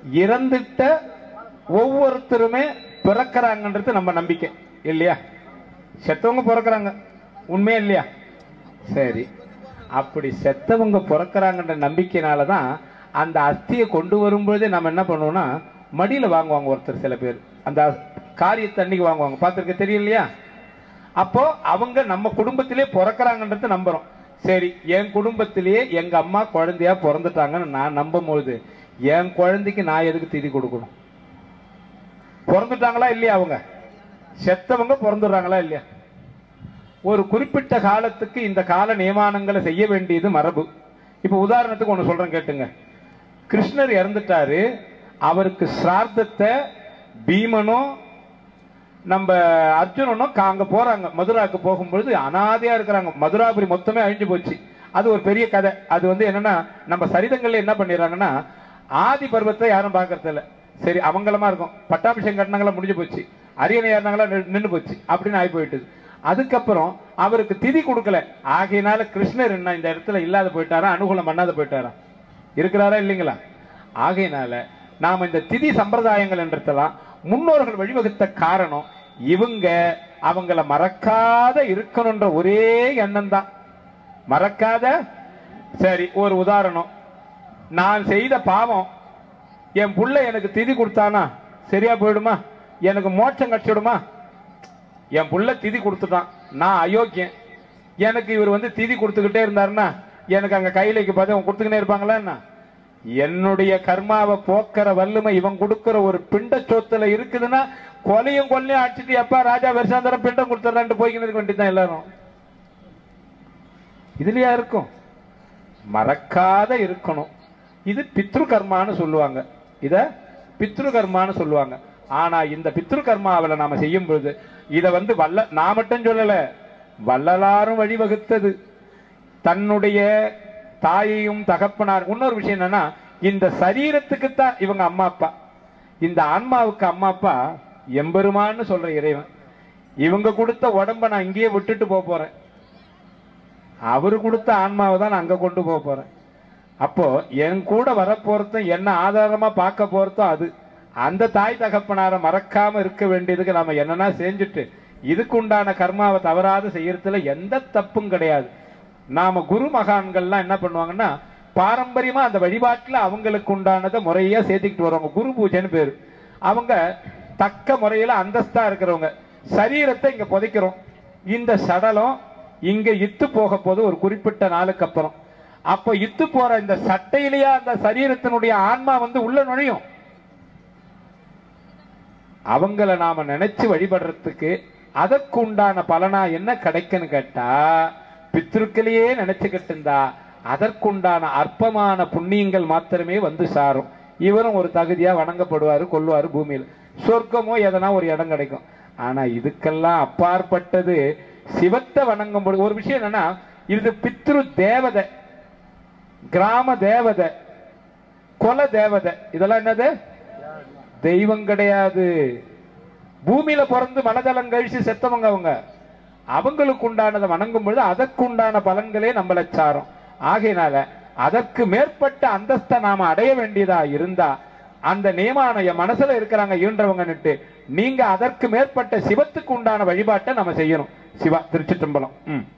இறந்துட்ட ஒவ்வொருத்தருமே பிறக்கிறாங்கன்றது நம்ம நம்பிக்கை இல்லையா? செத்தவங்க பிறக்கிறாங்க, உண்மையா இல்லையா? சரி, அப்படி செத்தவங்க பிறக்கிறாங்கன்ற நம்பிக்கையினாலதான் அந்த அஸ்தியை கொண்டு வரும்போதே நம்ம என்ன பண்ணுவோம்னா மடியில வாங்குவாங்க. ஒருத்தர் சில பேர் அந்த காரியத்தை அன்னைக்கு வாங்குவாங்க, பார்த்துருக்க தெரியும் இல்லையா? அப்போ அவங்க நம்ம குடும்பத்திலே பிறக்கிறாங்கன்றது நம்புறோம். சரி, என் குடும்பத்திலேயே எங்க அம்மா குழந்தையா பிறந்துட்டாங்கன்னு நான் நம்பும் பொழுது என் குழந்தைக்கு நான் எதுக்கு திதி கொடுக்கணும்? பிறந்துட்டாங்களா இல்லையா? அவங்க செத்தவங்க பிறந்துடுறாங்களா இல்லையா? ஒரு குறிப்பிட்ட காலத்துக்கு இந்த கால நியமானங்களை செய்ய வேண்டியது மரபு. இப்ப உதாரணத்துக்கு ஒண்ணு சொல்றேன் கேட்டுங்க. கிருஷ்ணர் இறந்துட்டாரு, அவருக்கு சிரார்த்தத்தை பீமனும் நம்ம அர்ஜுனனும் அங்க போறாங்க. மதுராவுக்கு போகும்பொழுது அனாதையா இருக்கிறாங்க, மதுராபுரி மொத்தமே அழிஞ்சு போச்சு. அது ஒரு பெரிய கதை. அது என்னன்னா நம்ம சரிதங்கள்ல என்ன பண்ணிடுறாங்கன்னா ஆதி பருவத்தை யாரும் பார்க்கறது இல்லை. சரி, அமங்கலமா இருக்கும், பட்டாபிஷேகம் கட்டினாங்களா முடிஞ்சு போச்சு, அரியணை ஏறினாங்களா நின்று போச்சு அப்படின்னு ஆகி போயிட்டு. அதுக்கப்புறம் அவருக்கு திதி கொடுக்கல. ஆகையினால கிருஷ்ணர் என்ன இந்த இடத்துல இல்லாத போயிட்டாரா, அனுகூலம் பண்ணாத போயிட்டாரா, இருக்கிறாரா இல்லைங்களா? ஆகையினால நாம இந்த திதி சம்பிரதாயங்கள் என்றதெல்லாம் முன்னோர்கள் வழிவகுத்த காரணம் இவங்க அவங்கள மறக்காத இருக்கணும்ன்ற ஒரே எண்ணம் தான். மறக்காத. சரி, ஒரு உதாரணம், நான் செய்த பாவம் என் புள்ள எனக்கு திதி கொடுத்தானா சரியா போயிடுமா? எனக்கு மோட்சம் கிடைச்சிடுமா? என் புள்ள திதி கொடுத்துட்டான், நான் அயோக்கியன், எனக்கு இவர் திதி கொடுத்துக்கிட்டே இருந்தாருன்னா எனக்கு அங்க கையிலைக்கு பார்த்து அவங்க கொடுத்துக்கிட்டே இருப்பாங்களா என்ன? என்னுடைய கர்மாவை போக்குற வல்லுமை இவன் கொடுக்கிற ஒரு பிண்ட சோத்துல இருக்குதுன்னா கொலையும் கொல்லையும் அடிச்சுட்டு எப்ப ராஜா வருஷாந்தரம் பிண்டம் கொடுத்துறான்ட்டு போய்க்கிட்டு வேண்டியதான் எல்லாரும். இதுலயா இருக்கும்? மறக்காத இருக்கணும். இது பித்ரு கர்மான்னு சொல்லுவாங்க, இத பித்ரு கர்மான்னு சொல்லுவாங்க. ஆனா இந்த பித்ரு கர்மாவில நாம செய்யும் பொழுது இத நான் மட்டும் சொல்லல, வள்ளலாரும் வழிவகுத்தது. தன்னுடைய தாயையும் தகப்பனார். இன்னொரு விஷயம் என்னன்னா, இந்த சரீரத்துக்கு தான் இவங்க அம்மா அப்பா, இந்த ஆன்மாவுக்கு அம்மா அப்பா எம்பெருமான்னு சொல்ற இறைவன். இவங்க கொடுத்த உடம்ப நான் இங்கேயே விட்டுட்டு போறேன், அவரு கொடுத்த ஆன்மாவை தான் நான் அங்க கொண்டு போறேன். அப்போ என் கூட வரப்போறதும் என்ன ஆதாரமா பார்க்க போறதும் அது. அந்த தாய் தகப்பனார மறக்காம இருக்க வேண்டியதுக்கு நாம என்னன்னா செஞ்சுட்டு இதுக்கு உண்டான கர்மாவை தவறாத செய்யறதுல எந்த தப்பும் கிடையாது. நாம குரு மகான்கள்லாம் என்ன பண்ணுவாங்கன்னா பாரம்பரியமா அந்த வழிபாட்டுல அவங்களுக்கு உண்டானதை முறையா சேர்த்துக்கிட்டு வருவாங்க. குரு பூஜைன்னு பேரு. அவங்க தக்க முறையில அந்தஸ்தா இருக்கிறவங்க. சரீரத்தை இங்க புதைக்கிறோம், இந்த சடலம் இங்க இத்து போக போது ஒரு குறிப்பிட்ட நாளுக்கு அப்புறம். அப்ப இத்து போற இந்த சட்டையிலேயே அந்த சரீரத்தினுடைய ஆன்மா உள்ள நுழையும். அவங்கள நாம நினைச்சு வழிபடுறதுக்கு அதற்கு உண்டான பலனா என்ன கிடைக்குன்னு கேட்டா, பித்ருக்களையே நினைச்சுக்கிட்டு இருந்தா அதற்குண்டான அற்பமான புண்ணியங்கள் மாத்திரமே சாரும். இவரும் ஒரு தகுதியா வணங்கப்படுவாரு, கொள்வாரு பூமியில். சொர்க்கமோ எதனா ஒரு இடம் கிடைக்கும். ஆனா இதுக்கெல்லாம் அப்பாற்பட்டது சிவத்தை வணங்கும் பொழுது ஒரு விஷயம் என்னன்னா, இது பித்ரு தேவதை, கிராம தேவதை, குல தேவதை, இதெல்லாம் என்னது? தெய்வம் கிடையாது. பூமியில பிறந்து மனதளம் கழிச்சு செத்தவங்க அவங்க. அவங்களுக்கு உண்டானதை வணங்கும் பொழுது அதற்குண்டான பலன்களே நம்மளை சாரும். ஆகையினால அதற்கு மேற்பட்ட அந்தஸ்தை நாம அடைய வேண்டியதா இருந்தா அந்த நியமான மனசுல இருக்கிறாங்க ஈன்றவங்கன்னுட்டு நீங்க அதற்கு மேற்பட்ட சிவத்துக்கு உண்டான வழிபாட்டை நம்ம செய்யணும். சிவா திருச்சிற்றம்பலம்.